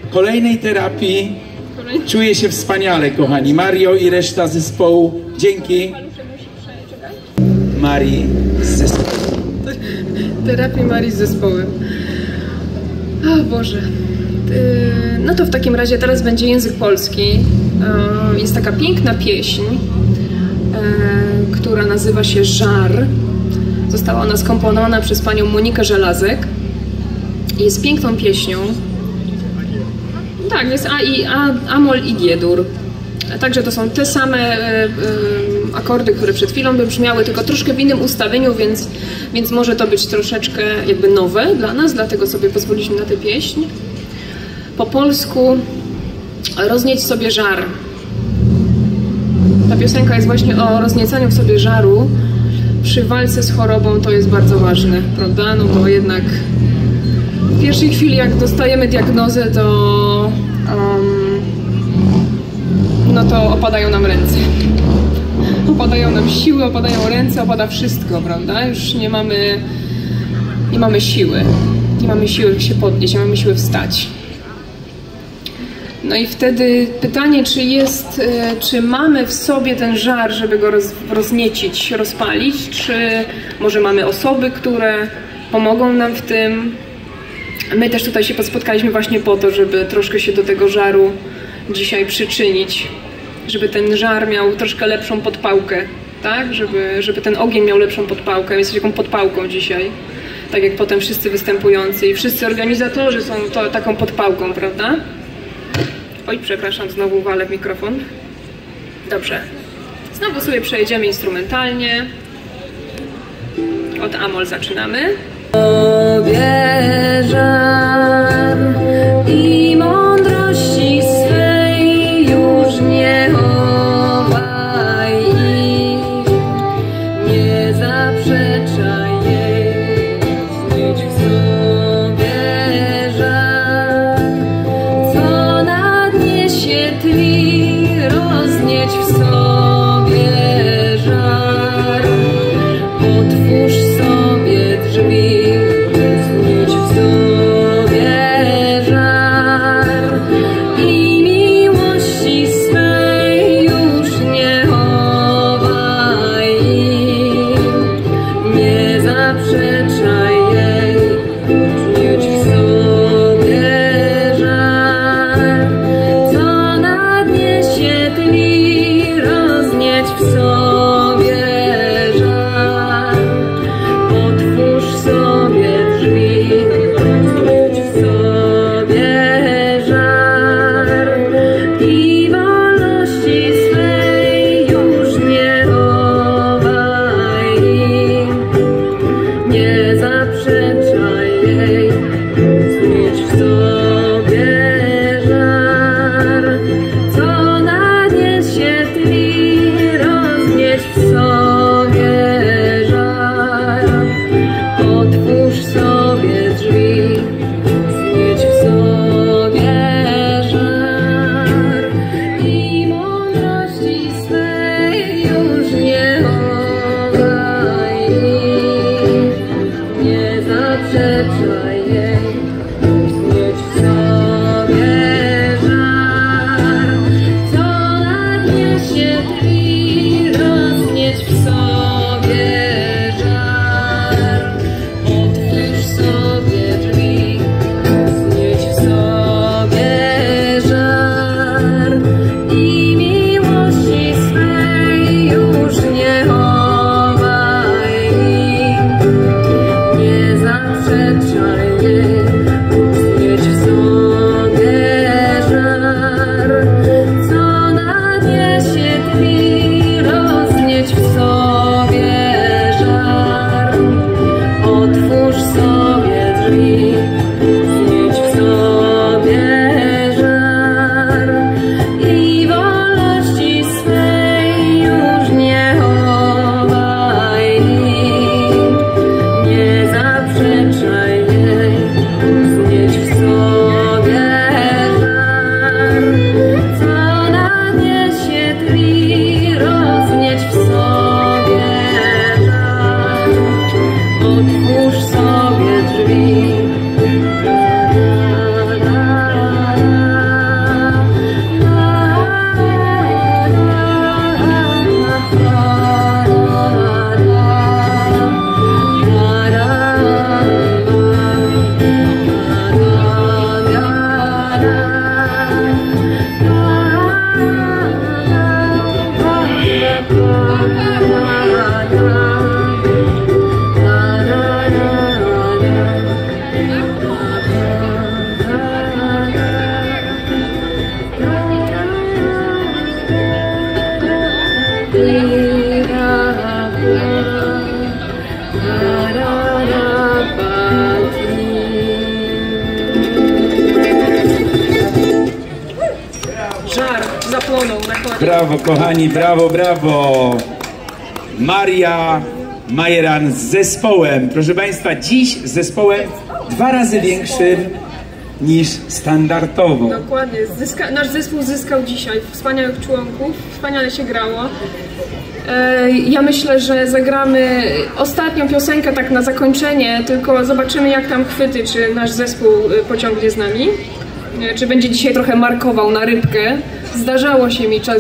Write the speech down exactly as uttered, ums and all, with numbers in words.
kolejnej terapii. Czuję się wspaniale, kochani. Mario i reszta zespołu. Dzięki. Marii z zespołem. Terapii Marii z zespołem. O Boże. No to w takim razie teraz będzie język polski. Jest taka piękna pieśń, która nazywa się Żar. Została ona skomponowana przez panią Monikę Żelazek. Jest piękną pieśnią. Tak, jest A i A, Amol i G-dur. Także to są te same y, y, akordy, które przed chwilą by brzmiały, tylko troszkę w innym ustawieniu, więc, więc może to być troszeczkę jakby nowe dla nas, dlatego sobie pozwoliliśmy na tę pieśń. Po polsku Roznieć sobie żar. Ta piosenka jest właśnie o rozniecaniu w sobie żaru. Przy walce z chorobą to jest bardzo ważne, prawda? No bo jednak w pierwszej chwili, jak dostajemy diagnozę, to um, no to opadają nam ręce. Opadają nam siły, opadają ręce, opada wszystko, prawda? Już nie mamy, nie mamy siły. Nie mamy siły się podnieść, nie mamy siły wstać. No i wtedy pytanie, czy jest, czy mamy w sobie ten żar, żeby go roz, rozniecić, rozpalić, czy może mamy osoby, które pomogą nam w tym. My też tutaj się spotkaliśmy właśnie po to, żeby troszkę się do tego żaru dzisiaj przyczynić, żeby ten żar miał troszkę lepszą podpałkę, tak? Żeby, żeby ten ogień miał lepszą podpałkę. Jest taką podpałką dzisiaj, tak jak potem wszyscy występujący i wszyscy organizatorzy są to, taką podpałką, prawda? Oj, przepraszam, znowu walę w mikrofon. Dobrze. Znowu sobie przejedziemy instrumentalnie. Od Amol zaczynamy. Żar i mądrości swej już nie chowaj i nie zaprzeczaj jej, znieść w sobie żar, co nadniesie tli, roznieść w sobie żar, otwórz sobie drzwi. Znieść w sobie żar. Brawo, kochani, brawo, brawo. Maria Majeran z zespołem. Proszę Państwa, dziś z zespołem dwa razy większym niż standardowo. Dokładnie. Zyska, nasz zespół zyskał dzisiaj wspaniałych członków, wspaniale się grało. E, ja myślę, że zagramy ostatnią piosenkę tak na zakończenie, tylko zobaczymy jak tam chwyty, czy nasz zespół pociągnie z nami, e, czy będzie dzisiaj trochę markował na rybkę. Zdarzało się mi czas